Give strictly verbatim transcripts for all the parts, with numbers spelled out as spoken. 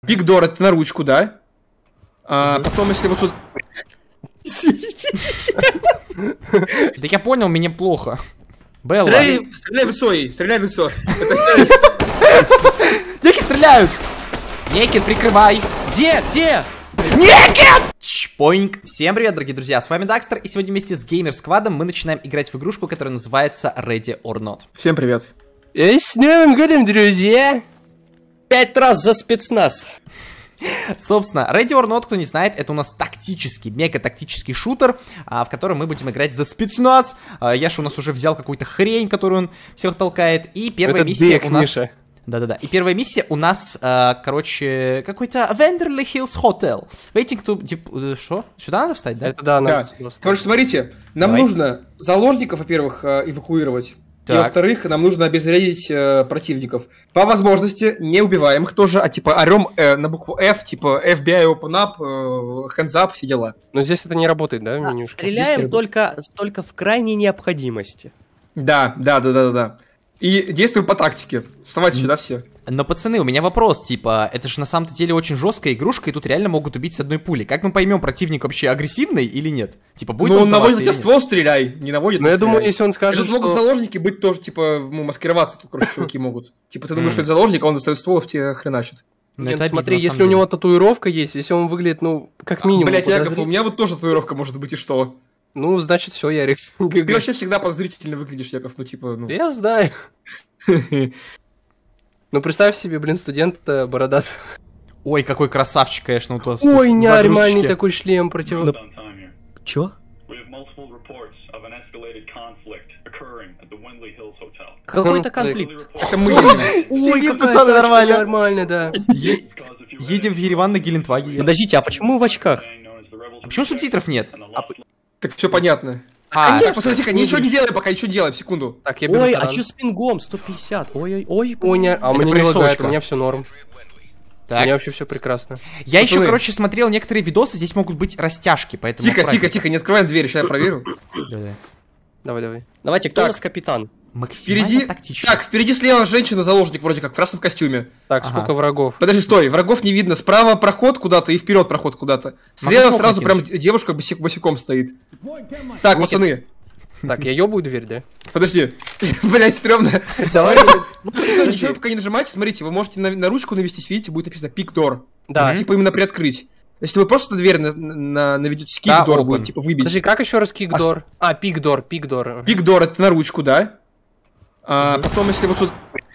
Пик-дор это на ручку, да? А, потом, если вот тут... Да я понял, мне плохо. Белла. Стреляй, стреляй в лицо ей, стреляй в лицо. Деки стреляют! Некит, прикрывай! Где? Где? Некит! Чпоинг! Всем привет, дорогие друзья, с вами Дакстер, и сегодня вместе с Геймер Сквадом мы начинаем играть в игрушку, которая называется Ready or Not. Всем привет. И с Новым годом, друзья! Пять раз за спецназ. Собственно, Ready or Not, кто не знает, это у нас тактический, мега-тактический шутер, а, в котором мы будем играть за спецназ. А, Яша у нас уже взял какую-то хрень, которую он всех толкает, и первая это миссия бег, у нас... Миша. Да-да-да. И первая миссия у нас, э, короче, какой-то Вендерли Hills Hotel. Waiting to... Что? Сюда надо встать, да? Это да, надо. Да. Потому что, смотрите, нам Давай. нужно заложников, во-первых, э, эвакуировать. И, Так. во-вторых, нам нужно обезвредить э, противников. По возможности, не убиваем их тоже, а типа орем э, на букву F, типа эф би ай open up, э, hands up, все дела. Но здесь это не работает, да, А, менюшка? стреляем Здесь только, только в крайней необходимости. Да, да, да, да, да, да. И действуем по тактике. Вставайте сюда все. Но, пацаны, у меня вопрос, типа, это же на самом-то деле очень жесткая игрушка, и тут реально могут убить с одной пули. Как мы поймем, противник вообще агрессивный или нет? Типа, будет Ну, он он наводит на сдаваться тебя ствол, стреляй. Не наводит, Но я думаю, стреляй. если он скажет, Тут могут что... заложники быть тоже, типа, ну, маскироваться тут, короче, чуваки могут. Типа, ты думаешь, Мгм. что это заложник, а он достает ствол, в тебя хреначит. Ну, Нет, это обидно, смотри, на если самом у деле. него татуировка есть, если он выглядит, ну, как минимум... Блять, Яков, у подозрительно- меня вот тоже татуировка может быть, и что? Ну, значит, все, Ярик. Ты вообще всегда подозрительно выглядишь, Яков, ну, типа, ну... Я знаю. Ну, представь себе, блин, студент э, бородат. Ой, какой красавчик, конечно, вот у вас Ой, тут нормальный загрузочки. такой шлем против... Чё? Какой-то конфликт. Это мы. Сидим, пацаны, нормально. Нормально, да. Е- Едем в Ереван на Гелендваге. Подождите, а почему в очках? А почему субтитров нет? Так все понятно. А, Так, посмотрите-ка, ничего не делай пока, ничего не делай, секунду. Так, я беру Ой, а таран. чё с пингом? сто пятьдесят. Ой-ой-ой. Ой, не... а у Это меня не лагает, прорисовочка. у меня все норм. У так. меня вообще все прекрасно. Я еще, Пацаны. короче, смотрел некоторые видосы, здесь могут быть растяжки, поэтому... Тихо, аккуратнее. тихо, тихо, не открываем дверь, сейчас я проверю. Да-да. Давай, давай. Давайте, кто Так. у нас капитан? Максимально Впереди... тактично. Так, впереди слева женщина-заложник, вроде как, в красном костюме. Так, Ага. сколько врагов? Подожди, стой, врагов не видно. Справа проход куда-то и вперед проход куда-то. Слева смог сразу прям накинуть? девушка босик- босиком стоит. Так, Никит. пацаны, Так, я ёбаю дверь, да? подожди. Блять, стрёмно. Давай. Ничего пока не нажимайте, смотрите, вы можете на, на ручку навестись, видите, будет написано Pick Door. Да. Типа именно приоткрыть. Если вы просто на дверь на, на, наведете Да, Kick Door, open. будет типа выбить. Подожди, как еще раз кикдор? А, пикдор, пикдор. Pick Door это на ручку, да? А потом, если вот тут...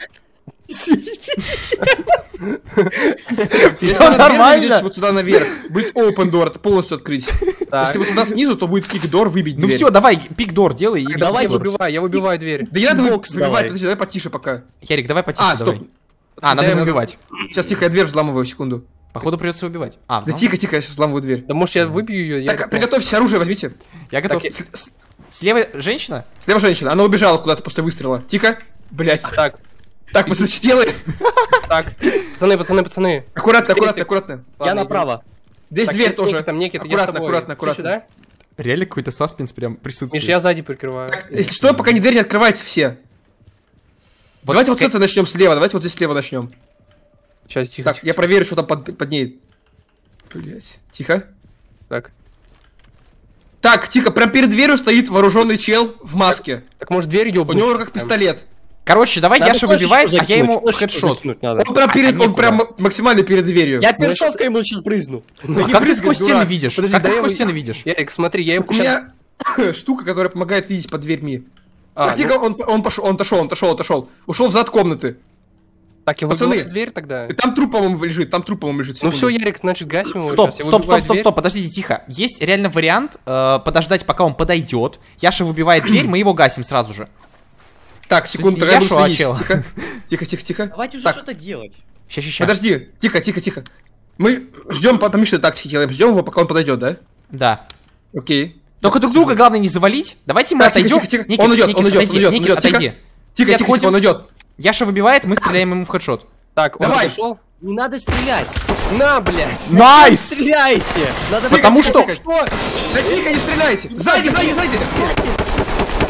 Если Всё на дверь нормально? наведётесь вот сюда наверх, будет Open Door, это полностью открыть. Так. Если вот сюда снизу, то будет Kick Door, выбить Ну дверь. все, давай, пикдор делай. и Давай, я беги. выбиваю, я выбиваю дверь. Да не надо вы- Бокс выбивать, давай. подожди, давай потише пока. Ярик, давай потише, А, давай. стоп. А, надо Да, выбивать. Сейчас тихо, я дверь взламываю, секунду. Походу придется убивать. А, Да взлом? тихо, тихо, я сейчас взламываю дверь. Да может я выбью ее? Я... Так, приготовьтесь, оружие возьмите. Я готов. Так, С- с- Слева женщина? Слева женщина, она убежала куда-то после выстрела. Тихо. Блять. Так, Так, пацаны, что делаем? так. Пацаны, пацаны, пацаны. Аккуратно, аккуратно, Перестык. аккуратно. Я Ладно, направо. Здесь Так, дверь есть тоже. Никит, там Никит, я с Аккуратно, тобой. аккуратно, Ты аккуратно. сюда? Реально какой-то саспенс прям Миш, присутствует. я сзади прикрываю. Так, если что, пока не дверь не открывайте все. Вот Давайте вот ска- с этого начнем слева, давайте вот здесь слева начнем. Сейчас, тихо, Так, тихо. я проверю, что там под, под ней. Блять. Тихо. Так. Так, тихо, прям перед дверью стоит вооруженный чел в маске. Так может дверь У ёбнуть? него в руках пистолет. Короче, давай Надо Яша флешечку выбивает, а я закинуть, ему в флешечку хедшот. закинуть надо. Он прям перед, а он некуда. прям максимально перед дверью. Я перцовкой ему сейчас брызну. А не как ты прыгай, сквозь стены дурак. видишь? Подожди, Как ты дай сквозь я- стены видишь? Ярик, смотри, я ему У меня штука, которая помогает видеть под дверьми. А, так, ну- тихо, он, он пошел, он отошел, он отошел, отошел. Ушел в зад комнаты. Так, я Пацаны. выбиваю дверь тогда. И там труп, по-моему, лежит, там труп, по-моему, лежит. Ну секунду. все, Ярик, значит, гасим его Стоп, сейчас. Я стоп, стоп, выбиваю стоп, дверь. стоп, подождите, тихо. Есть реально вариант э, подождать, пока он подойдет. Яша выбивает дверь, мы его гасим сразу же. Так, секунду, не тогда я буду Яшу, а следить. чела. Тихо, тихо, тихо, тихо. Давайте уже Так, что-то делать. Ща, ща, ща. подожди, тихо, тихо, тихо. Мы ждем, по помешанной тактике делаем, ждем его, пока он подойдет, да? Да. Окей. Только друг друга главное не завалить. Давайте мы Так, тихо, отойдем. тихо, тихо. Никит, Он идет, Никит, он идет, отойди, он идет, он Никит, идет, тихо. отойди. Тихо, Все тихо, тихо, отходим. он идет. Яша выбивает, мы стреляем ему в хедшот. Так, он Давай. подошел. Не надо стрелять. На, блядь. Найс! Стреляйте. Надо Потому Тихо, что... тихо, тихо. Да тихо, не стреляйте. Сзади, сзади, сзади.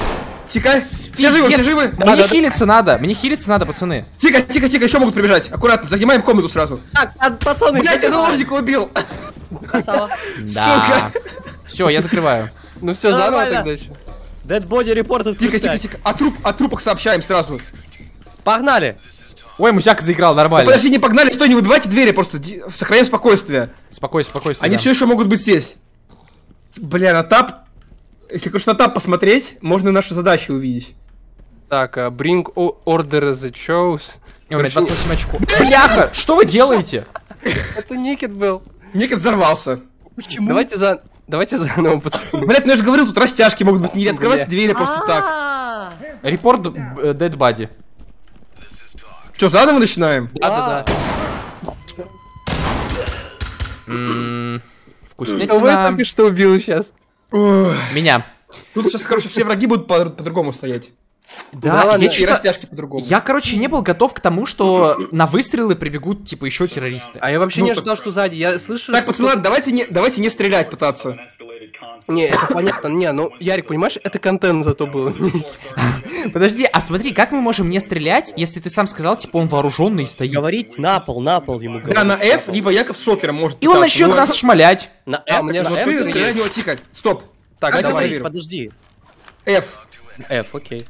Тихо, все живы, все живы. Мне да, хилиться надо, мне хилиться надо, пацаны. Тихо, тихо, тихо, еще могут прибежать. Аккуратно, занимаем комнату сразу. Так, а, пацаны, Блять, я заложника убил. красава. Да. Все, я закрываю. Ну все, заново Нормально. тогда еще. Dead body репортов Тихо, тихо, тихо. О, труп, о трупах сообщаем сразу. Погнали. Ой, мусяк заиграл нормально. Подожди, не погнали, стой, не выбивайте двери, просто ди- сохраняем спокойствие. Спокойствие, спокойствие. Они да. все еще могут быть здесь. Бля, на тап. Если, конечно, на тап посмотреть, можно наши задачи увидеть. Так, а, bring o- order the chose. Ой, у меня Короче, двадцать восемь очков. Бляха, что вы делаете? Это Никит был. Никит взорвался. Почему? Давайте за... Давайте заново, пацаны. Блять, ну я же говорил, тут растяжки могут быть, не открывайте Бля. двери просто так. А, Репорт э, Dead Body. Че, заново начинаем? Да-да-да. М, Кого я Вкуснятина. только что убил сейчас? Ох. Меня. Тут сейчас, короче, все враги будут по- по-другому стоять. Да, ладно, я И чё-то... растяжки по-другому. Я, короче, не был готов к тому, что на выстрелы прибегут, типа, еще террористы. А я вообще Ну, не так- ожидал, что сзади. Я слышу, Так, что пацаны, ладно, давайте не, давайте не стрелять пытаться. кто-то- Не, это понятно. Не, ну, Ярик, понимаешь, это контент зато был. Подожди, а смотри, как мы можем не стрелять, если ты сам сказал, типа, он вооруженный и стоит? Говорить на пол, на пол ему говорить. Да, на F, либо Яков с шокером может И он пытаться. начнет Ну, нас это- шмалять. На А, F, мне на же Вот F ты говорить. стреляй в него, тихо. Стоп. Так, Как давай. Говорить, проверю. подожди. F. F, окей.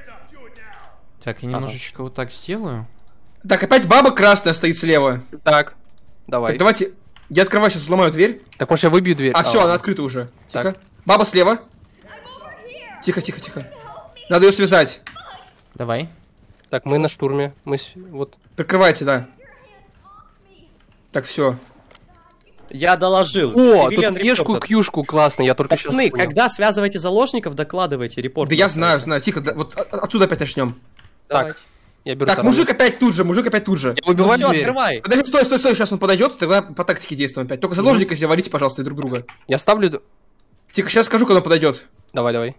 Так, я немножечко вот так сделаю. Так, опять баба красная стоит слева. Так, давай. Так, давайте. Я открываю, сейчас взломаю дверь. Так, может, я выбью дверь? А, все, она открыта уже. Тихо. Так. Баба слева. Тихо, тихо, тихо. Надо ее связать. Давай. Так, мы на штурме. Мы с- вот. Прикрывайте, да. Так, все. Я доложил. О, Civilian тут ешку, reported. кьюшку классно, я только сейчас Пацаны, понял. когда связываете заложников, докладывайте репорт. Да я знаю, знаю. Тихо, да, вот от- отсюда опять начнем. Так, я беру Так, таран. мужик опять тут же, мужик опять тут же. Я выбиваю все, дверь. открывай. Подожди, стой, стой, стой, сейчас он подойдет, тогда по тактике действуем опять. Только заложника здесь валите, пожалуйста, и друг друга. Я ставлю... Тихо, сейчас скажу, когда он подойдет. Давай, давай.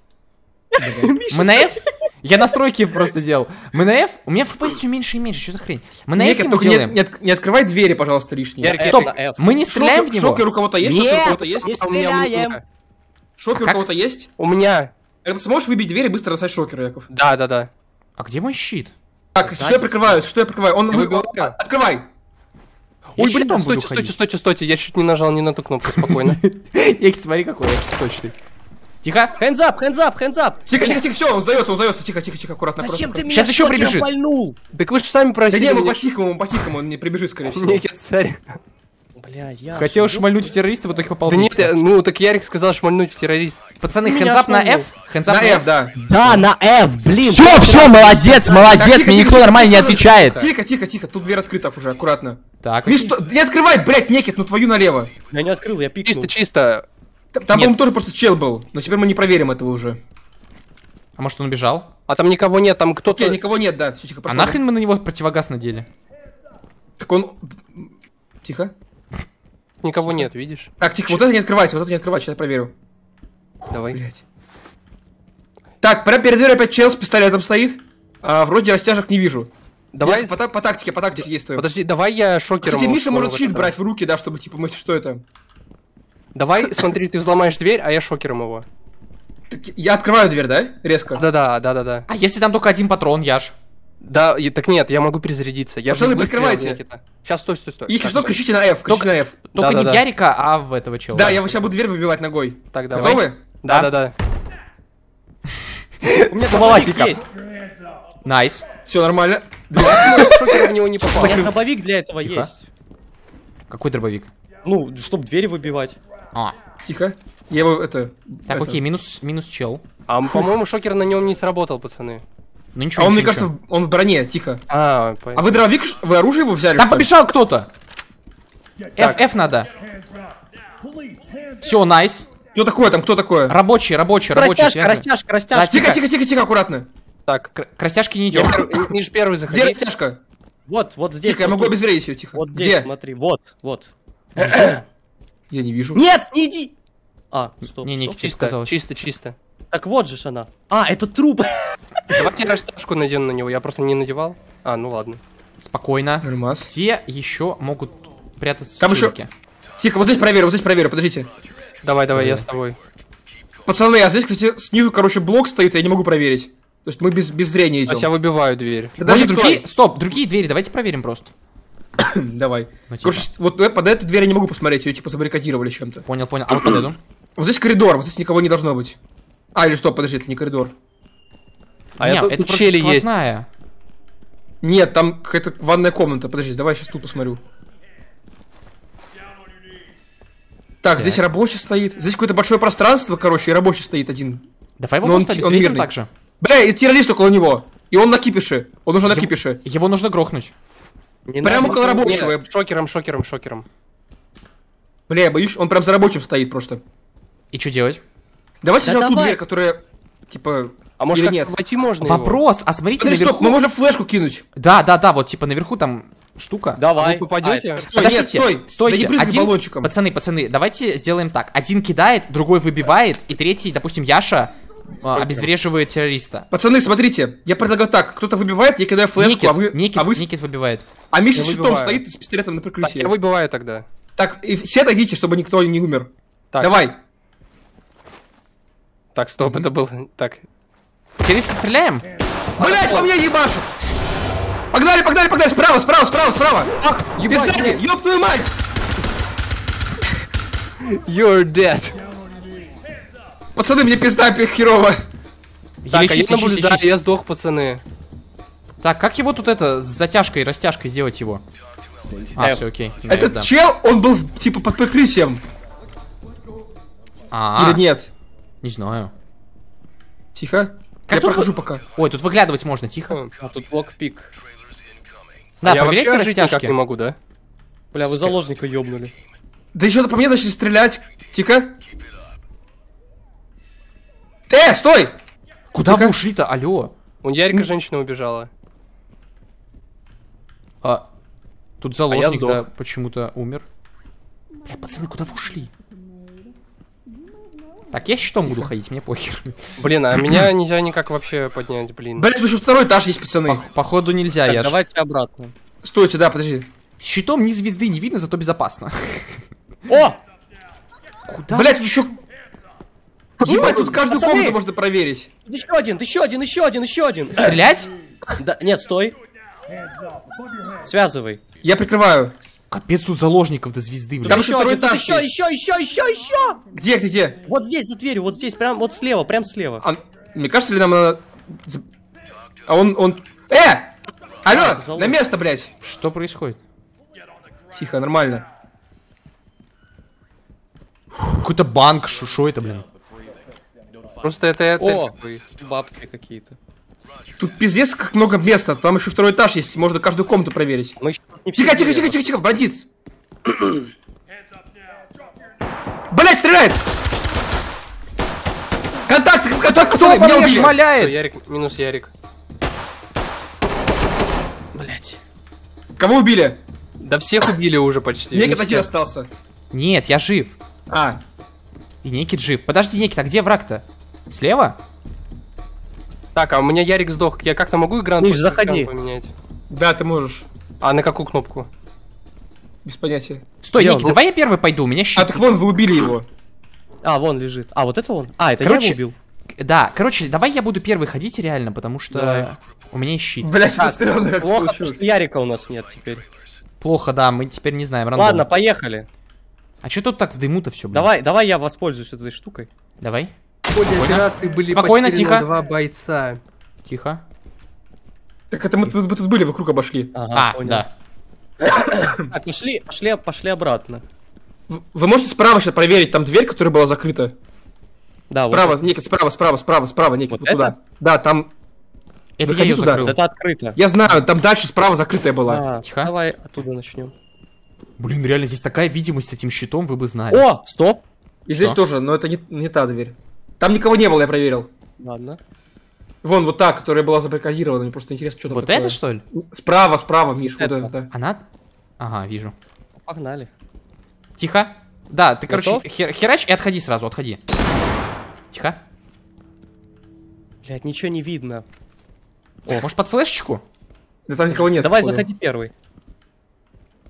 Мы на F? Я настройки просто делал. Мы на F? У меня эф пи эс все меньше и меньше, что за хрень? Мы на F Никит, ему только не, делаем. не от- не открывай двери, пожалуйста, лишние. Ярик, Стоп, на F. мы не стреляем в Шокер, него? шокер у кого-то есть? Шокер у Нет, кого-то есть? не А у меня стреляем. музыка. Шокер у как? кого-то есть? У меня... Когда ты сможешь выбить дверь и быстро достать шокера, Яков? Да, да, да. А где мой щит? Так, что я прикрываю? Что я прикрываю? Он Я вы- выбил он- окно. Открывай! Я Ой, щитом блин, буду стойте, ходить. стойте, стойте, стойте, я чуть не нажал не на ту кнопку, спокойно. Эй, смотри, какой я сочный. Тихо. Hands up, hands up, hands up. Тихо, тихо, тихо, все, он сдается, он сдается. Тихо, тихо, тихо, аккуратно, Зачем ты аккуратно. меня Сейчас еще шокером прибежит. пальнул? Так вы же сами Да просили не, мы меня- по-тихому, по-тихому, он не прибежит, скорее всего. Никит, царь. Бля, я... Хотел шмальнуть в террориста, в итоге попал Да в нет, Никита. я- ну так Ярик сказал шмальнуть в террорист. Пацаны, Меня хендзап на шмальнул. F? Хендзап На F, да. Да, на F, блин. Все, все, молодец, Так, молодец, тихо, мне тихо, никто тихо, нормально не тихо, отвечает. Тихо, тихо, тихо, тут дверь открыта уже, аккуратно. Так, Миш, окей. что- не открывай, блядь, Никит, ну твою налево. Я не открыл, я пикнул. Чисто, чисто. Там, там, Нет. по-моему, тоже просто чел был, но теперь мы не проверим этого уже. А может он убежал? А там никого нет, там кто-то... Окей, никого нет, да, все тихо, А проходим. нахрен мы на него противогаз надели? Так он... Тихо. Никого нет, видишь? Так, тихо, вот это не открывайте, вот это не открывайте, сейчас я проверю. Давай. Блять. Так, прямо перед дверью опять чел с пистолетом стоит. А, вроде растяжек не вижу. Давай... Я по, та- по тактике, по тактике действуем. Подожди, давай я шокером... Кстати, Миша ускорю может в щит этот брать раз. в руки, да, чтобы, типа, мы что это? Давай, смотри, ты взломаешь дверь, а я шокером его. Так, я открываю дверь, да? Резко. Да-да, да-да-да. А если там только один патрон, Яш? Да, и- так нет, я могу перезарядиться. Я Пацаны, же выстрелил в прикрывайте. Никита. Сейчас, стой, стой, стой. Если Так, что, кричите на F, кричите на F. Только не в Да-да-да. Ярика, а в этого чела. Да, я сейчас буду дверь выбивать ногой. Так, давай. Готовы? Да-да-да. У меня Сломалась дробовик есть. Найс. Все нормально. Шокер в него не У попал. меня дробовик для этого Тихо. есть. Какой дробовик? Ну, чтобы двери выбивать. А, Тихо. Я его, это... так, это- окей, минус, минус чел. А, по-моему, шокер на нем не сработал, пацаны. Ну ничего, А он, мне ничего, кажется, ничего. в- он в броне, тихо. А, А вы дробовик, ш- вы оружие его взяли, Там что ли? побежал кто-то! F, F надо. Все, найс. Кто такое там, кто такое? Рабочий, рабочий, рабочий. Растяжка, связывай. растяжка, Да, растяжка. Тихо, тихо, тихо, тихо, аккуратно. Так, К к растяжке не я идем. пер- Миш первый Где заходи. растяжка? Вот, вот здесь. Тихо, я вот могу тут. обезвредить ее, тихо. Вот здесь, Где? смотри, вот, вот. Я не вижу. Нет, не иди! А, стоп, Не, не, стоп. тебе Чисто, сказалось. чисто, чисто. Так вот же ж она. А, это труп. Давайте я растяжку надену на него, я просто не надевал. А, ну ладно. Спокойно. Нормас. Где еще могут прятаться Там еще- челики? Тихо, вот здесь проверю, вот здесь проверю, подождите. Давай, давай, я с тобой. Пацаны, а здесь, кстати, снизу, короче, блок стоит, я не могу проверить. То есть мы без, без зрения идем. А я выбиваю дверь. Даже Может, другие... Стоп, другие двери, давайте проверим просто. Давай. Ну, типа. Короче, вот э, под эту дверь я не могу посмотреть, ее типа забаррикадировали чем-то. Понял, понял. А вот под эту? Вот здесь коридор, вот здесь никого не должно быть. А, или стоп, подожди, это не коридор. А Не, я тут это просто щели есть. сквозная. Нет, там какая-то ванная комната. Подожди, давай сейчас тут посмотрю. Так, здесь рабочий стоит. Здесь какое-то большое пространство, короче, и рабочий стоит один. Давай его Но он просто ти- он встретим мирный. так же. Бля, и террорист около него. И он на кипише. Он уже на Его- кипише. Его нужно грохнуть. Не Прямо надо. около рабочего. Не, шокером, шокером, шокером. Бля, я боюсь, он прям за рабочим стоит просто. И что делать? Давайте Да сначала ту давай. дверь, которая, типа... А может Или как нет? войти можно его? Вопрос, а смотрите Смотри, наверху. стоп, мы можем флешку кинуть. Да, да, да, вот типа наверху там штука. Давай. А вы попадете? А, это- Стой, Подождите, нет, стой. стойте. Да не брызгай Один... баллончиком. Пацаны, пацаны, давайте сделаем так. Один кидает, другой выбивает, и третий, допустим, Яша, э, обезвреживает террориста. Пацаны, смотрите, я предлагаю так. Кто-то выбивает, я кидаю флешку, Никит, а вы... Никит, а вы... Никит выбивает. А Миша Я с щитом выбиваю. стоит с пистолетом на Так, прикрытии. я выбиваю тогда. Так, и все отойдите, чтобы никто не умер. Так. Давай. Так, стоп, это был... Так. Террориста стреляем? Блять, по мне ебашит! Погнали, погнали, погнали! Справа, справа, справа, справа! Ах, ебать, сзади, ёб твою мать! You're dead. Пацаны, мне пизда херово. Так, а Лечись, я лечись, наблюдаю, лечись. я сдох, пацаны. Так, как его тут это, с затяжкой, растяжкой сделать его? А, F. все, окей. Этот да. чел, он был типа под прикрытием. А, Или нет? не знаю. Тихо. Как я тут прохожу вы- пока. Ой, тут выглядывать можно, тихо. А тут блок-пик. Да, я проверяйте вообще жить никак растяжки. не могу, да? Бля, вы заложника ёбнули. Да еще по мне начали стрелять. Тихо. Э, стой! Куда Тихо. вы ушли-то, алло? У Ярика женщина убежала. А, тут заложник, сдох. да, почему-то умер. Бля, пацаны, куда вы ушли? Так, я щитом буду ходить, мне похер. Блин, а меня нельзя никак вообще поднять, блин. Блять, тут еще второй этаж есть, пацаны. По- Походу нельзя, Так, я ж- давайте обратно. Стойте, да, подожди. С щитом ни звезды не видно, зато безопасно. О! Куда? Блять, тут еще... Ебать, тут каждую Пацаны! комнату можно проверить. Еще один, еще один, еще один, еще один. Стрелять? Да, нет, стой. Связывай. Я прикрываю. Капец, тут заложников до звезды, блин. Там еще еще второй один, тут этаж еще, есть. еще, еще, еще, еще. Где, где, где? Вот здесь, за дверью, вот здесь, прям вот слева, прям слева. А, мне кажется ли нам надо... за- А он, он... Э! Алло, залог. на место, блядь. Что происходит? Тихо, нормально. Какой-то банк, шо шо это, блин? Просто это это. О, такой. бабки какие-то. Тут пиздец как много места. Там еще второй этаж есть, можно каждую комнату проверить. Мы еще не все Тихо, тихо, тихо, сделали. тихо, тихо, бандит. Блять, стреляет! Контакт, контакт, пацаны, меня Мне убили. Всё, шмаляет! Ярик, минус Ярик. Блять. Кого убили? Да всех убили уже почти. Некий Ну один всё. остался. Нет, я жив. А, И Никит жив. Подожди, Никит, а где враг-то? Слева? Так, а у меня Ярик сдох. Я как-то могу экран Миш, под заходи. экран поменять? да, ты можешь. А на какую кнопку? Без понятия. Стой, Где Никит, он? давай я первый пойду, у меня щит. А, так вон, вы убили его. А, вон лежит. А, вот это он? А, это Короче, я его убил. Да, короче, давай я буду первый ходить реально, потому что Давай. у меня есть щит. Блять, это Так, стрёмно как Плохо, потому получилось. что Ярика у нас нет теперь. Плохо, да, мы теперь не знаем, рандом. Ладно, поехали. А что тут так в дыму-то все, блин? Давай, давай я воспользуюсь этой штукой. Давай. В ходе операции были Спокойно, потеряны тихо. два бойца. Тихо. Так это мы тут, мы тут были, вокруг обошли. Ага, А, понял. да. Так, пошли, пошли, пошли обратно. В- Вы можете справа сейчас проверить, там дверь, которая была закрыта. Да, вот Справа, это. Никит, справа, справа, справа, справа, Никит, Вот вот туда. это? Да, там... Это я Выходи ее туда. закрыл. Вот это открыто. Я знаю, там дальше справа закрытая была. А, Тихо. давай оттуда начнем. Блин, реально, здесь такая видимость с этим щитом, вы бы знали. О, стоп. И здесь Что? тоже, но это не, не та дверь. Там никого не было, я проверил. Ладно. Вон, вот та, которая была забаррикадирована, мне просто интересно, что там Вот такое. это, что ли? Справа, справа, Миш, вот Это. это, да. Она? Ага, вижу. Погнали. Тихо. Да, ты, короче, Готов? хер- херач и отходи сразу, отходи. Тихо. Блять, ничего не видно. О, может под флешечку? Да там никого нет. Давай, походу. заходи первый.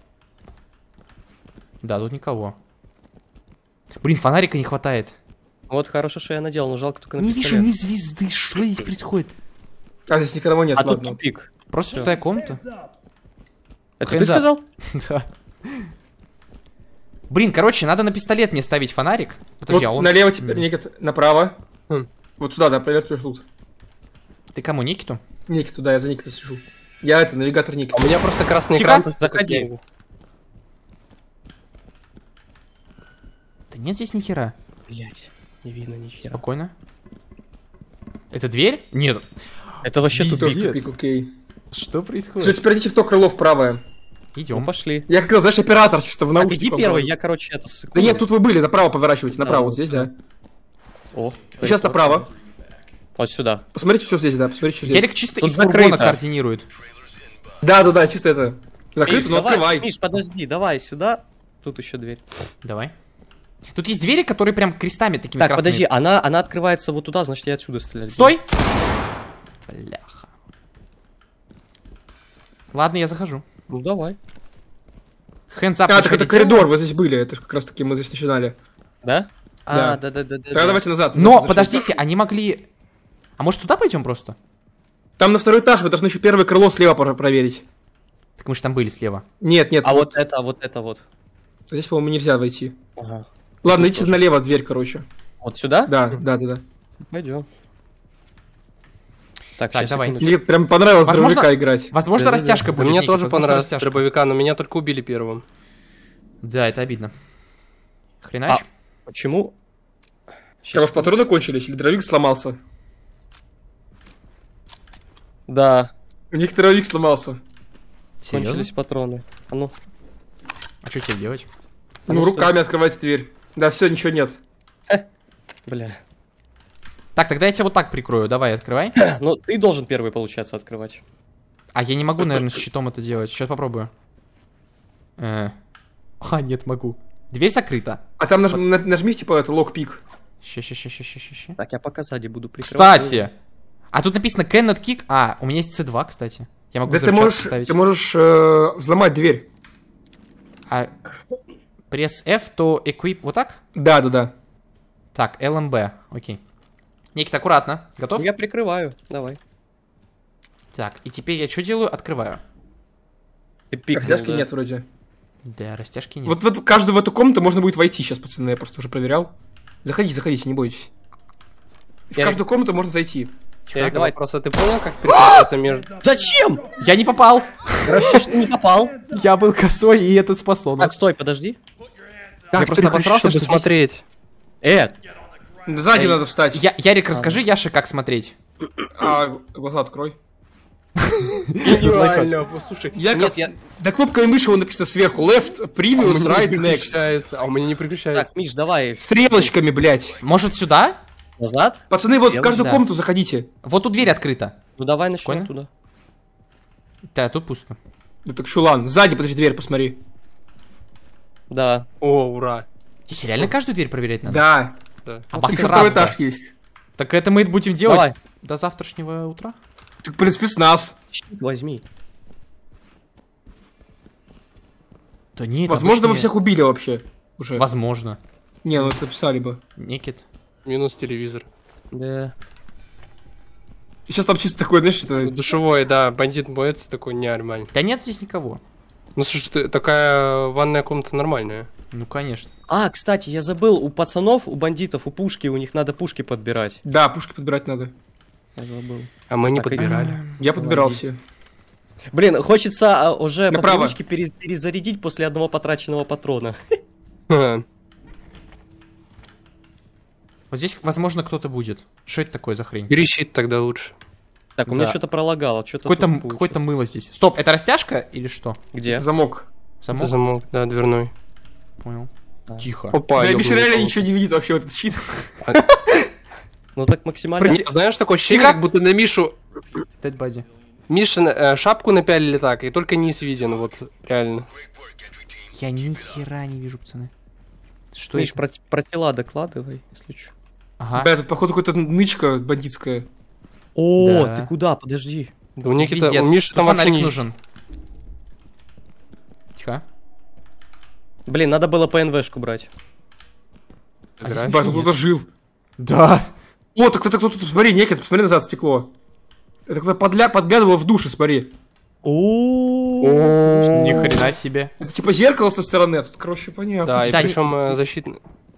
Да, тут никого. Блин, фонарика не хватает. Вот хорошо, что я надел, но жалко только на Не вижу пистолет. ни звезды, что здесь происходит? А здесь никого нет, А тут ладно. тупик. Просто Всё. пустая комната. Это Hands ты up. сказал? Да. Блин, короче, надо на пистолет мне ставить фонарик. Подожди, Вот а он... налево теперь, Никит, направо. Хм. Вот сюда, да, проверь, кто тут. Ты кому, Никиту? Никиту, да, я за Никиту сижу. Я это, навигатор Никита. У меня просто красный Тихо. экран. просто Заходи. как я- Да нет здесь ни хера. Блять, не видно ни хера. Спокойно. Это дверь? Нет. Это вообще Звезда. тупик. Тупик, окей. Что Все, происходит? теперь идите в то крыло вправое. Ну, Идем. пошли. Я как, знаешь, оператор чисто в Так, наушниках. иди первый, я, короче, это ссыку. Да нет, тут вы были, направо поворачивайте, направо, Да, вот здесь, да. О, Сейчас направо. Вот сюда. Посмотрите, что здесь, да, посмотрите, что здесь. Ярик чисто Тут из фургона закрыто. координирует. Да, да, да, чисто это. Закрыто, Миш, но давай, открывай. Миш, подожди, давай сюда. Тут еще дверь. Давай. Тут есть двери, которые прям крестами такими Так, красными. подожди, она, она открывается вот туда, значит, я отсюда стрелять. Стой! Бляха. Ладно, я захожу. Ну, давай. Hands up, А, так ничего это не коридор, вы здесь были, это ж как раз таки мы здесь начинали. Да? Да. А, да-да-да. Тогда давайте назад. Но, назад, подождите, они могли... А может туда пойдем просто? Там на второй этаж вы должны еще первое крыло слева про- проверить. Так мы же там были слева. Нет, нет, А вот это, вот это вот. здесь, по-моему, нельзя войти. Ага. Ладно, Тут идите тоже. налево дверь, короче. Вот сюда? Да, да, да, да. Пойдем. Так, Так, сейчас, давай. секундочку. Мне прям понравилось Возможно- дробовика играть. Возможно, Да-да-да. растяжка будет. Мне Никит, тоже возможно, понравился растяжка. дробовика, но меня только убили первым. Да, это обидно. Хренач. А, почему? Сейчас, может, патроны кончились или дробовик сломался? Да, У них дробовик сломался. Серьезно? кончились патроны. А ну, А что теперь делать? А Ну, ну, руками открывайте дверь. Да, все, ничего нет. бля. Так, тогда я тебя вот так прикрою. Давай, открывай. Ну, ты должен первый, получается, открывать. А я не могу, наверное, с щитом это делать. Сейчас попробую. Э. А, нет, могу. Дверь закрыта. А там наж- на- нажми, типа, это лок-пик. Ща, ща, ща, ща, ща, ща, ща. Так, я пока сзади буду прикрывать. Кстати! А тут написано cannot kick. А, у меня есть си два, кстати. Я могу Да ты взрывчатку можешь, ставить. ты можешь э, взломать дверь. А пресс F, то equip... Вот так? Да, да, да. Так, эл эм бэ. Окей. Никит, аккуратно. Готов? Ну, я прикрываю, давай. Так, и теперь я что делаю? Открываю. Ты пикнул, Растяжки да. нет вроде. Да, растяжки нет. Вот в эту- каждую в эту комнату можно будет войти сейчас, пацаны, я просто уже проверял. Заходите, заходите, не бойтесь. В Я- каждую комнату можно зайти. Ярик, давай. вопрос, а ты понял, как переключить это между... Зачем? Я не попал! Вообще, что не попал? Я был косой, и это спасло Так, нас. стой, подожди. Я просто обосрался, чтобы что здесь- смотреть. Э, Сзади надо встать. Я, Ярик, расскажи Яше, как смотреть. А, глаза открой. Гениально, слушай. Яков, Нет, я... да кнопкой мыши он написано сверху. Left, А у previous, меня right, не next. переключается, а у меня не переключается. так, Миш, давай Стрелочками, блядь. Может, сюда? назад. Пацаны, вот в Делай, каждую да. комнату заходите. Вот тут дверь открыта. Ну, давай Спокойно. начнем туда. Да, тут пусто. Да так Шулан, сзади, подожди, дверь посмотри. Да. О, ура. Здесь реально каждую дверь проверять надо? Да. Да. И второй этаж Обосраться. есть. Так это мы будем делать Давай. до завтрашнего утра? Так, блин, спецназ. Щит возьми. Да нет, Возможно, вы обычные- всех убили вообще. Уже. Возможно. Не, ну это писали бы. Никит. Минус телевизор. Да. Сейчас там чисто такое, знаешь, это... Душевой, да, бандит боец такой нормальный. Да нет здесь никого. Ну слушай, ты- такая ванная комната нормальная. Ну, конечно. А, кстати, я забыл, у пацанов, у бандитов, у пушки, у них надо пушки подбирать. Да, пушки подбирать надо. Я забыл. А мы не Так, подбирали. Я подбирал Молодец. все. Блин, хочется а, уже по Направо. привычке пере- перезарядить после одного потраченного патрона. Ха. Вот здесь, возможно, кто-то будет. Что это такое за хрень? Бери щит тогда лучше. Так, у меня Да. что-то пролагало, что-то Какое-то тут м- получилось. какое-то мыло здесь. Стоп, это растяжка или что? Где? Замок. Замок? Это замок, да, дверной. Понял. А. Тихо. Опа, Да, ёбаный Миша реально пол. ничего не видит вообще в этот щит. Ну так максимально... Не, знаешь, такое ощущение, Тихо. как будто на Мишу... Dead body. Миша э, шапку напялили так, и только низ виден, вот, реально. Я ни хера не вижу, пацаны. Что Миш, это? про, про тела докладывай, если что. Ага. Бля, тут, походу, какая-то нычка бандитская. О, Да. ты куда? Подожди. Да у Никита, Пиздец. у Миши Тут там вообще фонарик не... нужен. Тихо. Блин, надо было ПНВшку брать. А здесь Играешь? ничего Бля, тут нет. кто-то жил. Да. О, так это кто-то, смотри, некий, посмотри назад, стекло. Это кто-то подля... подглядывал в душе, смотри. О, Ни хрена себе. Это типа зеркало с той стороны, а тут, короче, понятно. Да, и Да, причем защитный.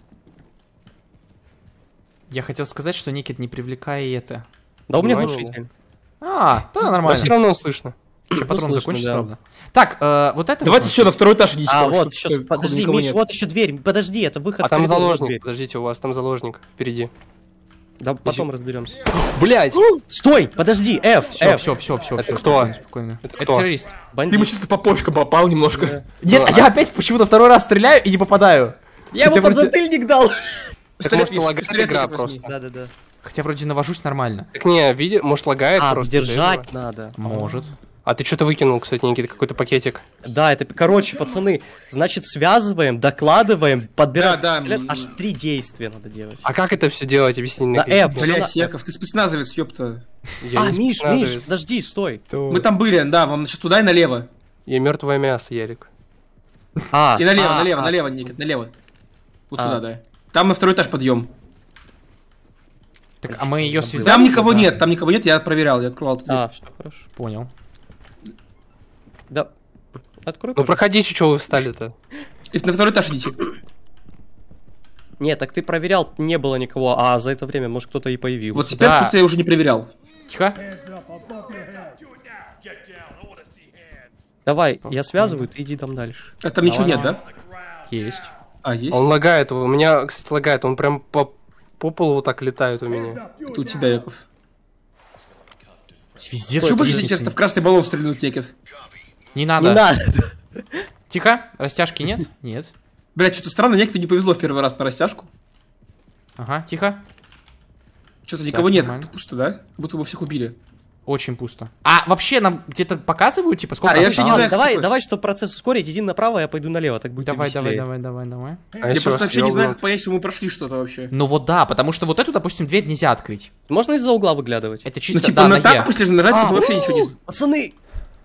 Я хотел сказать, что Никит, не привлекай это. Да у меня Внимание, глушитель. А, да, Но нормально. все равно слышно. Еще патрон слышно, закончится, да. правда. Так, э, вот это... Давайте все, на второй этаж идите. А, короче, вот, тут, сейчас, э, походу, подожди, никого Миш, нет. вот еще дверь, подожди, это выход А в там коридор, вот заложник. дверь. Подождите, у вас там заложник впереди. Да, потом разберемся. Блять! Стой, подожди, F, Все, F. все, все, все, Это все. кто? Спокойно, спокойно. Это Это кто? террорист. Ты ему Бандит. чисто по почкам попал немножко. Нет, я опять почему-то второй раз стреляю и не попадаю. Я ему Хотя вроде- подзатыльник дал. Так Пистолет может есть, лагает пистолет игра есть, возьми. просто. Да-да-да. Хотя вроде навожусь нормально. Так не, види, может лагает А, просто. сдержать надо. Может. А ты что-то выкинул, кстати, Никита, какой-то пакетик. Да, это, короче, пацаны, значит, связываем, докладываем, подбираем Да, да, пистолет. м. Аж три действия надо делать. А как это все делать? Объясни мне. Да, Никита. F, Блять, всё на- Яков, ты спецназовец, ёпта. Я А, не Миш, специалист. Миш, подожди, стой. Мы там были, да, вам значит туда и налево. Я мертвое мясо, Ярик. А, И налево, а, налево, а. налево, Никит, налево. Вот А. сюда, да. Там на второй этаж подъем. Так, а мы ее связали? Там никого Да. нет, там никого нет, я проверял, я открывал. тут дверь. А, все хорошо. Понял. Да. Открой. Ну пожалуйста. проходите, что вы встали-то. И на второй этаж идите. Нет, так ты проверял, не было никого, а за это время, может, кто-то и появился. Вот теперь Да. тут я уже не проверял. Тихо. Давай, я связываю, ты иди там дальше. А там ничего Давай, нет, да? Есть. А, есть? Он лагает, у меня, кстати, лагает, он прям по, по полу вот так летает у меня. Это у тебя, Яков. Везде Хочу больше, есть. если честно, в красный баллон стрельнуть, Никит. Не надо. Не надо. Тихо. Растяжки нет? Нет. Блять, что-то странно, некто не повезло в первый раз на растяжку. Ага, тихо. Что-то никого нет, нормально. как-то пусто, да? Как будто бы всех убили. Очень пусто. А вообще нам где-то показывают, типа, сколько А, я вообще не осталось? знаю, Давай, какой. давай, чтобы процесс ускорить, иди направо, я пойду налево, так будет Давай, давай, веселее. давай, давай, давай. А Я если просто вас вообще не знаю, ёбнут? как понять, что мы прошли что-то вообще. Ну вот да, потому что вот эту, допустим, дверь нельзя открыть. Можно из-за угла выглядывать? Это Ну, чисто, типа, да, на на так, Е. если нажать, А, то вообще ничего не... Пацаны!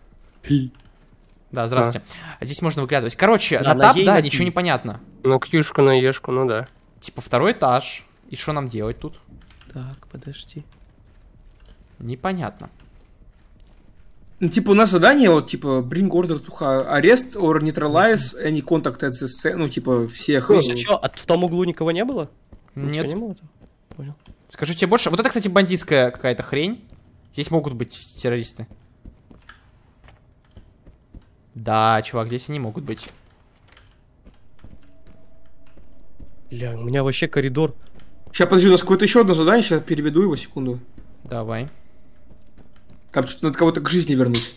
Да, здравствуйте. А здесь можно выглядывать. Короче, Да, на на тап, Е и да, на ничего Пи. не понятно. Ну, кьюшку на ешку, ну да. Типа второй этаж. И что нам делать тут? Так, подожди. Непонятно. Ну, типа, у нас задание, вот, типа, bring order to ha- arrest or neutralize any contact at the scene, ну, типа, всех... Миша, чё, а в том углу никого не было? Ничего Нет. не было там? Понял. Скажу тебе больше. Вот это, кстати, бандитская какая-то хрень. Здесь могут быть террористы. Да, чувак, здесь они могут быть. Бля, у меня вообще коридор. Сейчас, подожди, у нас какое-то еще одно задание, сейчас переведу его, секунду. Давай. Там что-то надо кого-то к жизни вернуть.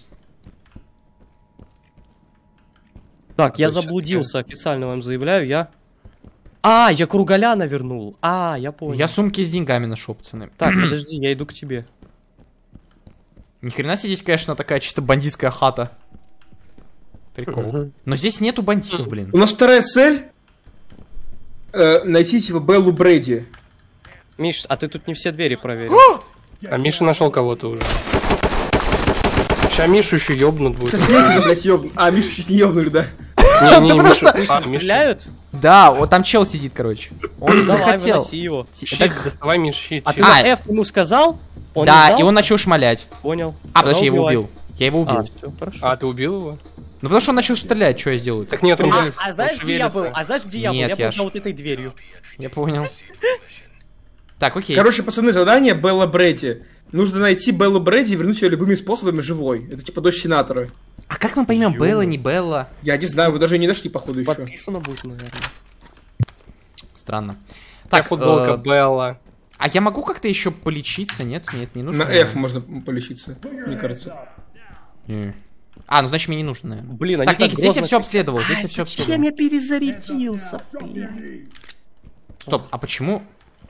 Так, я Точно. заблудился, официально вам заявляю, я... А, я Кругаля навернул. А, я понял. Я сумки с деньгами нашел, пацаны. Так, подожди, я иду к тебе. Ни хрена себе здесь, конечно, такая чисто бандитская хата. Прикол. Мгм. Но здесь нету бандитов, блин. У нас вторая цель э, найти, типа, Беллу Брэди. Миш, а ты тут не все двери проверил. А Миша нашел кого-то уже. Сейчас Мишу еще ёбнут будет. Сейчас Мишу, блядь, ёб... А, Мишу чуть не ёбнули, да? Не, не, потому Мишу- что- а, Мишу- Стреляют? Да, вот там чел сидит, короче. Он не Давай, захотел. выноси его. Щит, доставай Миша щит. А ты щит. А, на F ему сказал? Он не Да, знал? и он начал шмалять. Понял. А, подожди, я его Тогда убил. Я его А, убил. все, хорошо. А, ты убил его? Ну потому что он начал стрелять, что я сделаю? Так нет, он А, же- а знаешь, он где я был? шевелится. А знаешь, где я был? Нет, Я я был ж- за вот этой дверью. Я понял. Так, окей. Короче, пацаны, задание Белла Брэди. Нужно найти Беллу Брэди и вернуть ее любыми способами живой. Это типа дочь сенатора. А как мы поймем, Белла, не Белла? Я не знаю, вы даже не нашли, походу, еще. Подписано будет, наверное. Странно. Так, Так, футболка э, Белла. а я могу как-то еще полечиться? Нет, нет, не нужно. На F можно полечиться, мне кажется. Не. А, ну значит мне не нужно, наверное. Блин, они Так, так Ник, здесь я грозно- все обследовал, здесь я все обследовал. я перезарядился, бля? Стоп, а почему?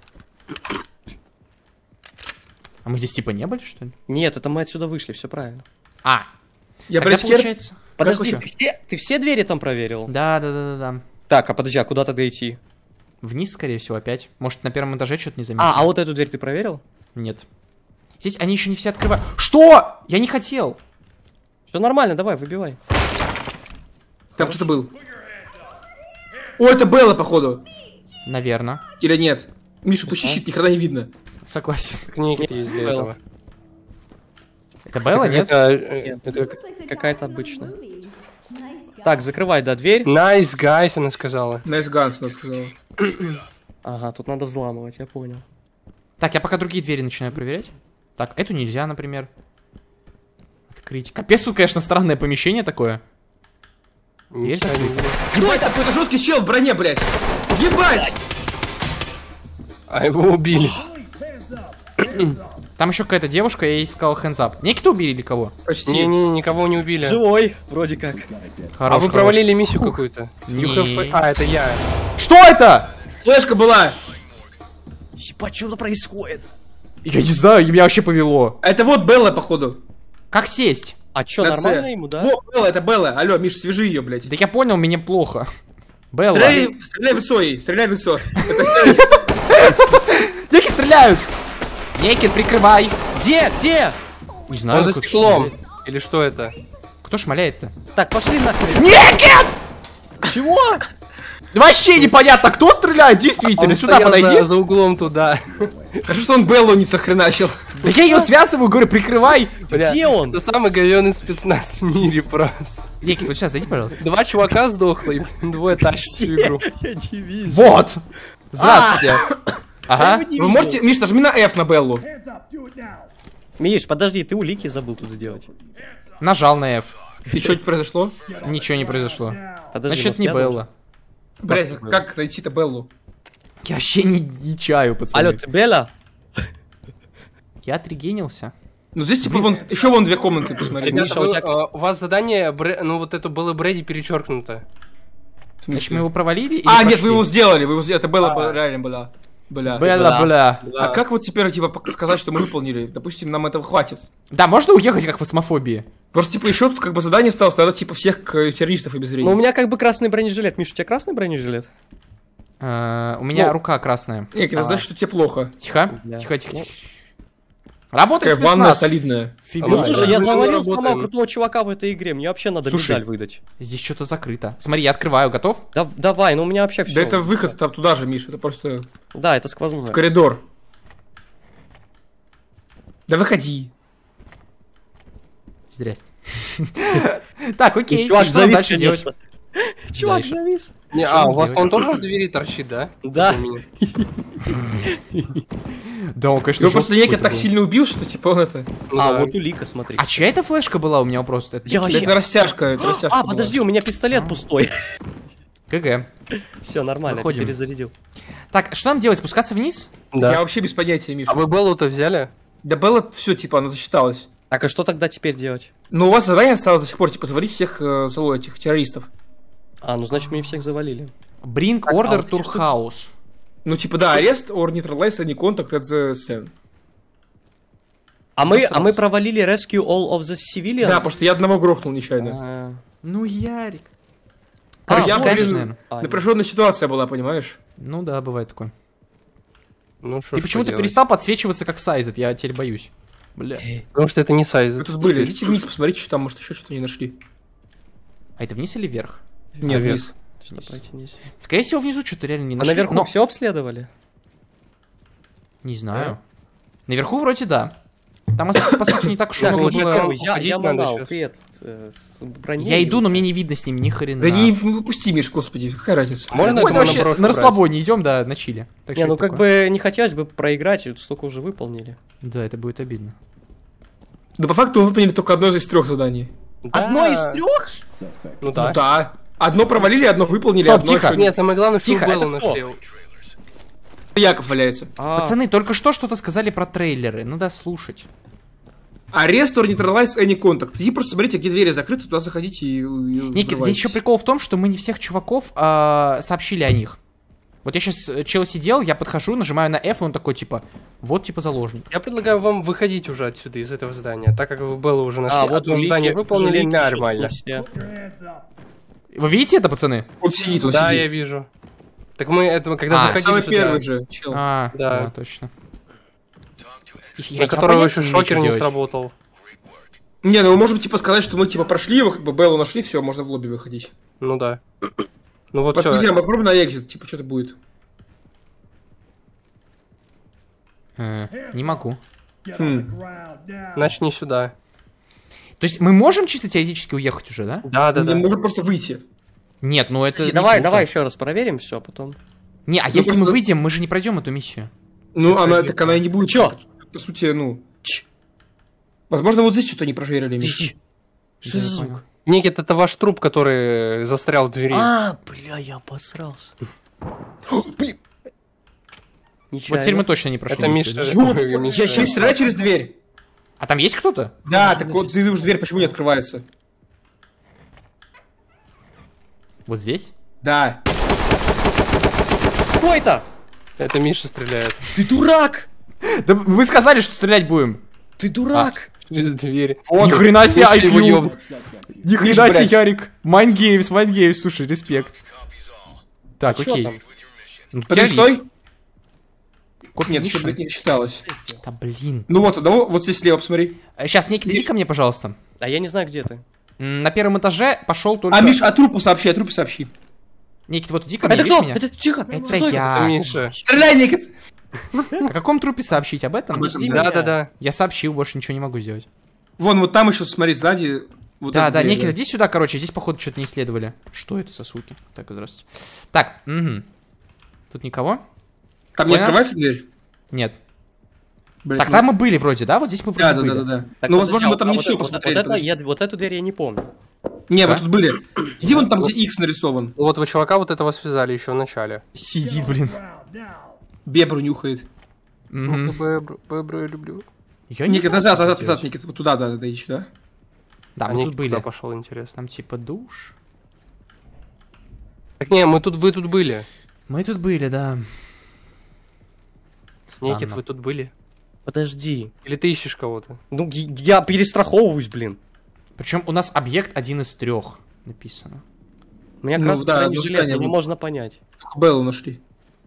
А мы здесь типа не были, что ли? Нет, это мы отсюда вышли, все правильно. А, Я, тогда блядь, хер... получается... Подожди, Как ты все, ты все двери там проверил? Да, да, да, да, да. Так, а подожди, а куда тогда идти? Вниз, скорее всего, опять. Может, на первом этаже что-то не заметил. А, а вот эту дверь ты проверил? Нет. Здесь они еще не все открывают. Что? Я не хотел. Все нормально, давай, выбивай. Там кто-то был. О, это Белла, походу. Наверное. Или нет? Миша, пусти щит, ни хрена не видно. Согласен. Книги есть для этого. Это Белла, нет? Это, э, это как- Какая-то обычная. Так, закрывай, да, дверь. Nice guys, она сказала. Nice Guns, она сказала. Ага, тут надо взламывать, я понял. Так, я пока другие двери начинаю проверять. Так, эту нельзя, например. Открыть. Капец, тут, конечно, странное помещение такое. Дверь Ничего не закрыта. видно. Ебать, какой-то жесткий чел в броне, блядь. Ебать! А его убили. Там еще какая-то девушка, я ей искал hands up. Некий-то убили или кого? Почти. Не-не, никого не убили. Живой, вроде как. Хорош, А вы хорош. провалили миссию какую-то? Не. You have- А, это я. Что это? Флешка была. Ебать, что происходит? Я не знаю, меня вообще повело. А это вот Белла, походу. Как сесть? А чё, На С. нормально ему, да? Вот, Белла, это Белла. Алло, Миша, свяжи ее, блядь. Да я понял, мне плохо. Белла. Стреляй, стреляй в лицо ей, стреляй в лицо. Некий стреляют! Некий, прикрывай. Где? Где? Не знаю, Он за как стеклом. шмаляет. Или что это? Кто шмаляет-то? Так, пошли нахрен. Некий! Чего? Вообще непонятно, кто стреляет, действительно. Он Сюда стоял подойди. За, за углом туда. Хорошо, что он Беллу не сохреначил. Да я ее связываю, говорю, прикрывай. Бля, Где он? Это самый говёный спецназ в мире просто. Некий, вот сейчас зайди, пожалуйста. Два чувака сдохло, и блин, двое тащат всю игру. Я не вижу. Вот! Здравствуйте. Ага. Вы можете... Миш, нажми на F на Беллу. Миш, подожди, ты улики забыл тут сделать. Нажал на F. И что произошло? Ничего не произошло. Подожди, Значит, может, не я должен? Белла. Блять, как найти-то Беллу? Я вообще не, не чаю, пацаны. Алло, ты Белла? Я отрегенился. Ну здесь типа вон, еще вон две комнаты, посмотри. Миша, Ребята, у вы, тебя- э, у вас задание, Бре- ну вот это было Брэди перечеркнуто. В Значит, смысле? мы его провалили или А, нет, прошли? вы его сделали, вы его сделали. Это Белла б- реально была. Бля. Бля, бля. А как вот теперь, типа, пок- сказать, что мы выполнили? Допустим, нам этого хватит. Да, можно уехать, как в осмофобии? Просто, типа, еще тут как бы задание осталось, надо, типа, всех к- террористов обезвредить. Ну, у меня как бы красный бронежилет. Миша, у тебя красный бронежилет? Э, У меня Ну, рука красная. Не, это значит, что тебе плохо. Тихо, Бля. тихо, тихо, тихо. Работает Такая ванная спецназ. солидная. Фига. Ну, да, слушай, да. я Мы завалил, работаем. сломал крутого чувака в этой игре. Мне вообще надо Слушай. медаль выдать. Здесь что-то закрыто. Смотри, я открываю, готов? Да, давай, ну у меня вообще все. Да это выход там туда же, Миша, это просто Да, это сквозное. в коридор. Да выходи. Здрасте. Так, окей. Чувак И что нам завис, дальше делать? конечно. Чувак Дальше. завис. Не, Что а, нам у вас делать? он тоже в двери торчит, да? Да. У меня. Да, он, конечно, Ты просто жёсткий Некер так какой-то был. сильно убил, что типа он это... Ну А, да. вот улика, смотри. А чья это флешка была у меня просто? Это Я Да вообще... это растяжка, это растяжка. А, была. подожди, у меня пистолет пустой. ГГ. Все, нормально, я Выходим. перезарядил. Так, что нам делать? Спускаться вниз? Да. Я вообще без понятия, Миша. А вы Беллу-то взяли? Да Белла все, типа, она засчиталась. Так, а что тогда теперь делать? Но у вас задание осталось до сих пор, типа, завалить всех э, зало этих террористов. А, ну значит, мы их всех завалили. Bring а order вот to эти штуки- house. Ну, типа, да, арест, or neutralize any contact at the scene. А мы, Просто а мы раз. провалили rescue all of the civilians? Да, потому что я одного грохнул нечаянно. А, Ну, Ярик. А, Короче, я, вот, блин, конечно, наверное. а, Напряженная ситуация была, понимаешь? Ну да, бывает такое. Ну что Ты почему-то перестал подсвечиваться как Сайзет, я теперь боюсь. Бля. Потому что это не сайз. Вы тут были, идите вниз, посмотрите, что там, может, еще что-то не нашли. А это вниз или вверх? Нет, Наверх. вниз. Что, пойти вниз. Скорее всего, внизу что-то реально не А нашли. наверху но- все обследовали? Не знаю. Наверху вроде да. Там, ос- по сути, не так уж Так, много вот было. я- Первый, я, уходить я надо манал, щас. ты этот, э, с броней. Я иду, но мне не видно с ним ни хрена. Да не выпусти, Миш, господи, какая разница. Можно Ну, это этому вообще наброшку на брать? расслабоне идем, да, на чиле. Так Не, что ну это как такое? бы не хотелось бы проиграть, и столько уже выполнили. Да, это будет обидно. Да по факту вы выполнили только одно из трех заданий. Да. Одно из трех? Ну да. Ну да. Одно провалили, одно выполнили, Стоп, одно тихо. еще... Нет, самое главное, что Тихо, Беллу это кто? нашли. Яков валяется. А, Пацаны, только что что-то сказали про трейлеры, надо слушать. Арест or neutralize any contact. Иди просто смотрите, где двери закрыты, туда заходите и... и Никит, здесь взрывайтесь. еще прикол в том, что мы не всех чуваков а, сообщили о них. Вот я сейчас чел сидел, я подхожу, нажимаю на F, и он такой, типа, вот, типа, заложник. Я предлагаю вам выходить уже отсюда, из этого здания, так как вы Беллу уже нашли. а, вот одно улики, задание выполнили улики нормально. еще не все. Вы видите это, пацаны? Он сидит, он Да, я сидит. вижу. Так мы это, когда А, заходили Самый сюда, первый же, чел. А, Да. да, точно. Я- на я которого понятия еще не имею, шокер что не делать. сработал. Не, ну мы можем типа сказать, что мы типа прошли его, как бы Беллу нашли, все, можно в лобби выходить. Ну да. Ну вот Вот, друзья, все. мы попробуем на экзит, типа, что-то будет. Э, не могу. Хм. Значит, не сюда. То есть мы можем чисто теоретически уехать уже, да? Да, да, Мы да. можем просто выйти. Нет, ну это... не Давай, круто. давай еще раз проверим все, а потом. Не, а Ну, если мы просто- выйдем, мы же не пройдем эту миссию. Ну, она, так она и не будет. Чё? По сути, ну... Возможно, вот здесь что-то не проверили. Миш. Подожди. Что Да, за я звук? понял. Никит, это ваш труп, который застрял в двери. А, бля, я обосрался. Блин. Вот теперь мы точно не прошли. Это миссию, Миша. да? Миша. я Ты щас- стреляй через дверь. А там есть кто-то? Да, так вот, ты уже дверь почему не открывается? Вот здесь? Да. Кто это? Это Миша стреляет. Ты дурак! Да вы сказали, что стрелять будем. Ты дурак! Через дверь. Ни хрена себе Миша его ай кью. ёб- Ни хрена себе, блядь. Ярик. Mind Games, Mind Games, слушай, респект. Так, А чё окей. там? Ну, Подожди, террорист. стой. Кот Нет, Миша. еще, блядь, не считалось. Да блин. Ну вот, одного, вот здесь слева, посмотри. Сейчас, Никита, иди Миш. ко мне, пожалуйста. А я не знаю, где ты. М, На первом этаже пошел только... А, Миш, о трупу сообщи, о трупе сообщи. Никита, вот иди ко мне, Это видишь кто? меня? Это тихо! Это Стой. Это я. Миша. Стреляй, Никит! О каком трупе сообщить? Об этом? Об этом, Подожди да. меня. Да, да, да. Я сообщил, больше ничего не могу сделать. Вон, вот там еще, смотри, сзади. Вот Да, эта да, дверь, Никита, иди сюда, короче, здесь, походу, что-то не исследовали. Что это за звуки? Так, здравствуйте. Так, угу. Тут никого? Там не Понял? открывается дверь? Нет. Блядь, Так, ну- там мы были вроде, да? Вот здесь мы Да, вроде да, были. да, да, да. Так, Ну, подожди, возможно, мы а там вот не это- все вот- посмотрели. Вот, это, подожди. я, вот эту дверь я не помню. Не, Да? мы тут были. Иди вон там, где X нарисован. Вот вы чувака вот этого связали еще в начале. Сидит, блин. Бебру нюхает. Мгм. Бэбру, бэбру я люблю. Я не Никит, знаю, назад, что назад, делать. назад, Никит. Вот туда, да, да, иди сюда. Да, А мы Никит тут были. куда пошел, интересно. Там типа душ. Так не, мы тут, вы тут были. Мы тут были, да. Странно. Никит, вы тут были. Подожди. Или ты ищешь кого-то? Ну, г- я перестраховываюсь, блин. Причем у нас объект один из трех написано. У меня Ну, красный да, бронежилет, ожидание его будет. можно понять. Только Беллу нашли.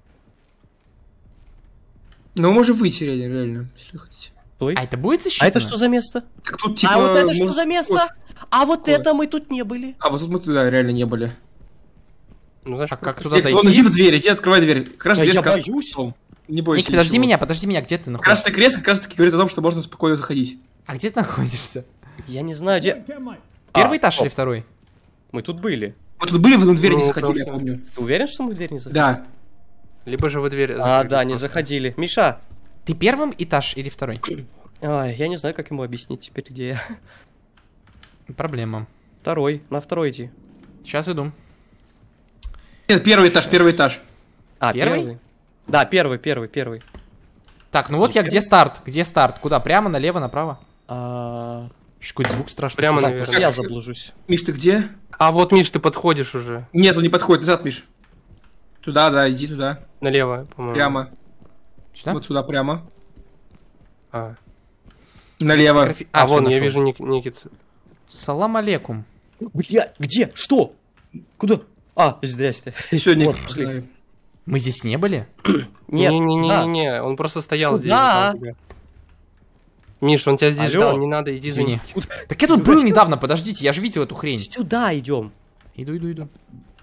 Ну, мы можем выйти, реально, реально, если хотите. Стой. А это будет засчитано? А это что за место? Так тут, типа, а вот это что может, за место? А вот это мы тут не были. А, вот тут мы туда реально не были. Ну, значит, А как просто- туда Никит, вон дойти? иди в дверь, иди открывай дверь. Как раз Да дверь я с красным боюсь. крестом. Не бойся. Ник, подожди ничего. меня, подожди меня, где ты находишься? Красный крест как раз таки говорит о том, что можно спокойно заходить. А где ты находишься? Я не знаю, где... Первый А, этаж стоп. или второй? Мы тут были. Мы тут были, в одну дверь не Ну, заходили, я просто- помню. Ты уверен, что мы в дверь не заходили? Да. Либо же вы дверь А, закрыли да, не просто. заходили. Миша, Ты первым этаж или второй? ай, я не знаю, как ему объяснить теперь, где я. Проблема. Второй, на второй иди. Сейчас иду. Нет, первый этаж, первый этаж. А, Первый? первый? Да, первый, первый, первый. Так, ну вот я где старт? Где старт? Куда? Прямо, налево, направо? А, Ещё какой-то звук страшный. Прямо, слышно. наверное. я заблужусь. Миш, ты где? А вот, Миш, ты подходишь уже. Нет, он не подходит, назад, Миш. Туда, да, иди туда. Налево, по-моему. Прямо. Сюда? Вот сюда прямо. А, Налево. Графи- а, всё, вон, я нашёл. вижу Ник- Никит. Салам алейкум. Бля, где? Что? Куда? А, здрасте. Все, не Вот, пошли. Мы здесь не были? Нет, да. Не-не-не, он просто стоял здесь. Куда? ждал тебя. Миш, он тебя здесь Алло. ждал, не надо, иди за Извини. ним. Так я тут был недавно, подождите, я же видел эту хрень. Сюда идем. Иду, иду, иду.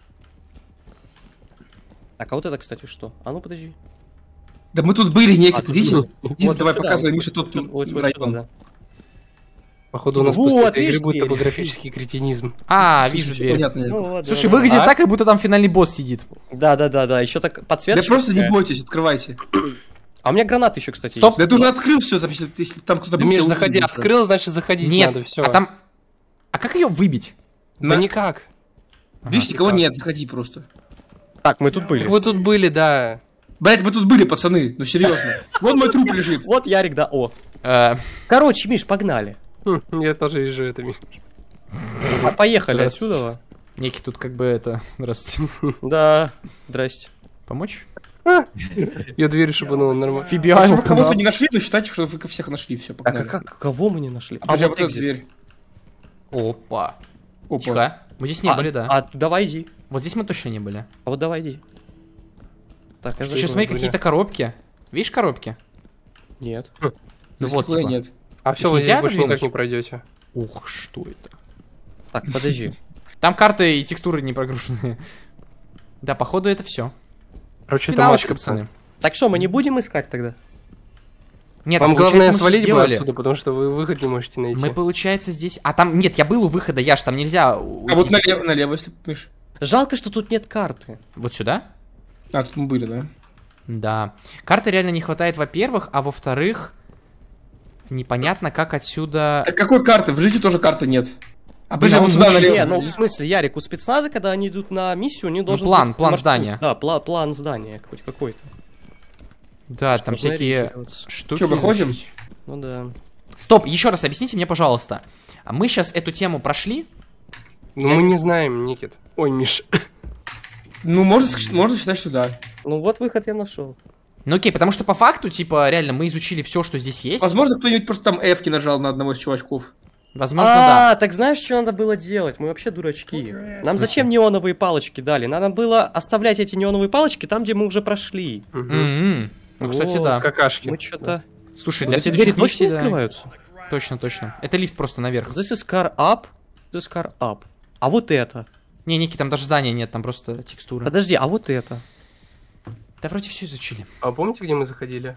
Так, а вот это, кстати, что? А ну подожди. Да мы тут были, Никит, А, тут идите. было. Иди, Вот давай сюда, показывай, вот Миша, тот Вот, вот сюда, район. да. Походу, у нас Вот, после этой игры видишь, будет дверь. топографический кретинизм. А, Слушай, вижу всё дверь. понятно. Ну, вот, Слушай, да, выглядит А? так, как будто там финальный босс сидит. Да, да, да, да. Еще так Да подсветочка. просто не такая. бойтесь, открывайте. А у меня гранаты еще, кстати, Стоп. есть. Да ты уже открыл все, если там кто-то Да, был, Миш, тебя заходи, увидел уже. открыл, значит заходить Нет, надо, все. а там... А как ее выбить? Да На- никак. Видишь, никого никак. нет, заходи просто. Так, мы тут были. Так вы тут были, да. Блять, мы тут были, пацаны, ну серьезно. Вон мой труп лежит. Вот Ярик, да, о. Э, Короче, Миш, погнали. Хм, я тоже вижу это, Миш. А, Поехали Здравствуйте. отсюда. Некий тут как бы это... Здравствуйте. Да, здрасте. Помочь? Я дверь шибанула нормально. А Фибиал. что вы кого-то не нашли, но считайте, что вы всех нашли, все, Так, а погнали. как, кого мы не нашли? А Подожди, вот вот эта экзит. дверь. Опа. Опа. Тихо. Мы здесь не А, были, да. А, давай иди. Вот здесь мы точно не были. А вот давай иди. Так, я Сейчас жду. смотри, были? какие-то коробки. Видишь коробки? Нет. Ну Здесь вот, нихуя типа. нет. А все, Их вы нельзя здесь больше никак отодвинуть? не пройдете. Ух, что это? Так, подожди. Там карты и текстуры не прогружены. Да, походу это все. Короче, это Финалочка, матрица. пацаны. Так что, мы не будем искать тогда? Нет, Вам там, главное получается, мы всё свалить бы сделали. отсюда, потому что вы выход не можете найти. Мы, получается, здесь... А там, нет, я был у выхода, Яш, там нельзя А уйти. вот налево, налево, если Миш. Жалко, что тут нет карты. Вот сюда? А, тут мы были, да? Да. Карты реально не хватает, во-первых, а во-вторых, непонятно, как отсюда... Так какой карты? В жизни тоже карты нет. А Блин, подожди, а вот он сюда звучит. налево. Не, ну в смысле, Ярик, у спецназа, когда они идут на миссию, они должны план, быть план маршрут. здания. Да, пла- план здания хоть какой-то. Да, там Чтобы всякие ориентироваться. штуки. Чё, выходим? изучить. Ну да. Стоп, еще раз объясните мне, пожалуйста. А мы сейчас эту тему прошли? Ну мы не знаем, Никит. Ой, Миш. Ну, можно, ск- можно считать, что да. Ну вот выход я нашел. Ну окей, потому что по факту, типа, реально, мы изучили все, что здесь есть. Возможно, кто-нибудь просто там F нажал на одного из чувачков. Возможно, да. А, так знаешь, что надо было делать? Мы вообще дурачки. Нам зачем неоновые палочки дали? Надо было оставлять эти неоновые палочки там, где мы уже прошли. Мгм. М-м. Ну, кстати, Вот. да. Какашки. Мы что-то... Слушай, для Эти следующих двери точно миссий, не да. открываются? Точно, точно. Это лифт просто наверх. This is car up. This is car up. А вот это? Не, Ники, там даже здания нет, там просто текстура. Подожди, а вот это? Да вроде все изучили. А помните, где мы заходили?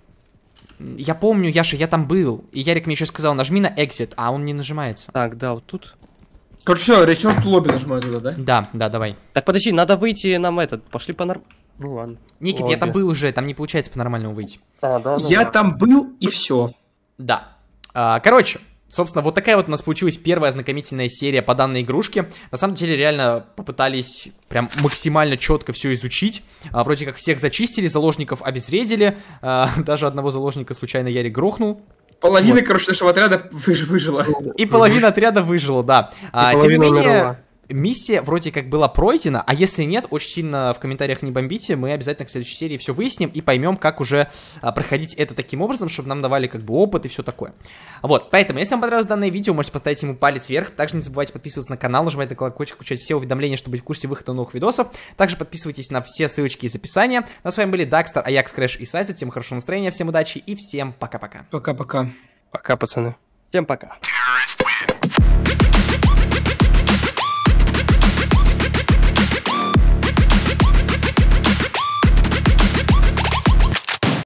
Я помню, Яша, я там был. И Ярик мне еще сказал, нажми на exit, а он не нажимается. Так, да, вот тут. Короче, все, return to lobby нажимаю туда, да? Да, да, давай. Так, подожди, надо выйти нам этот. Пошли по норм... Ну ладно. Никит, я там Лобби. был уже, там не получается по-нормальному выйти. А, да, Я там был, и все. Да. А, короче, собственно, вот такая вот у нас получилась первая ознакомительная серия по данной игрушке. На самом деле, реально попытались прям максимально четко все изучить. А, вроде как всех зачистили, заложников обезвредили. А, даже одного заложника случайно Ярик грохнул. Половина, Вот. короче, нашего отряда выж- выжила. И половина отряда выжила, да. А, тем не половина менее, умерла. миссия вроде как была пройдена, а если нет, очень сильно в комментариях не бомбите, мы обязательно к следующей серии все выясним и поймем, как уже а, проходить это таким образом, чтобы нам давали как бы опыт и все такое. Вот, поэтому, если вам понравилось данное видео, можете поставить ему палец вверх, также не забывайте подписываться на канал, нажимать на колокольчик, включать все уведомления, чтобы быть в курсе выхода новых видосов, также подписывайтесь на все ссылочки из описания. Ну, а с вами были Дакстер, Аякс, Крэш и Сайза, всем хорошего настроения, всем удачи и всем пока-пока. Пока-пока. Пока, пацаны. Всем пока.